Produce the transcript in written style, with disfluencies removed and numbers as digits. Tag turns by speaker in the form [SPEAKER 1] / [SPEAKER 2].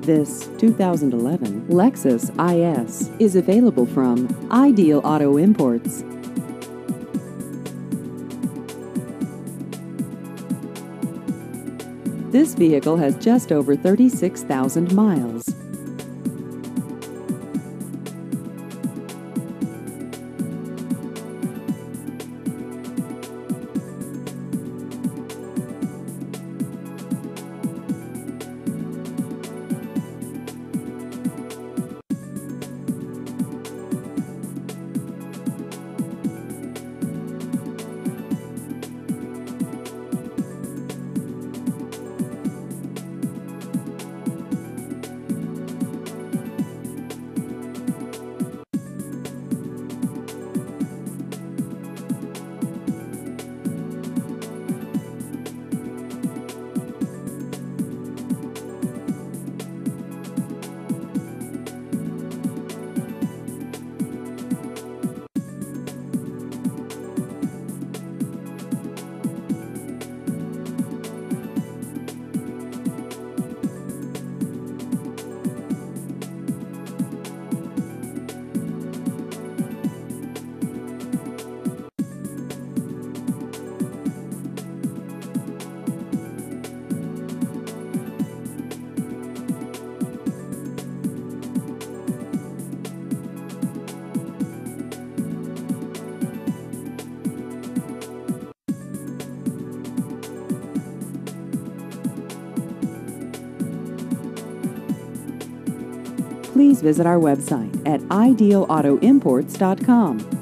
[SPEAKER 1] This 2011 Lexus IS is available from Ideal Auto Imports. This vehicle has just over 36,000 miles. Please visit our website at idealautoimports.com.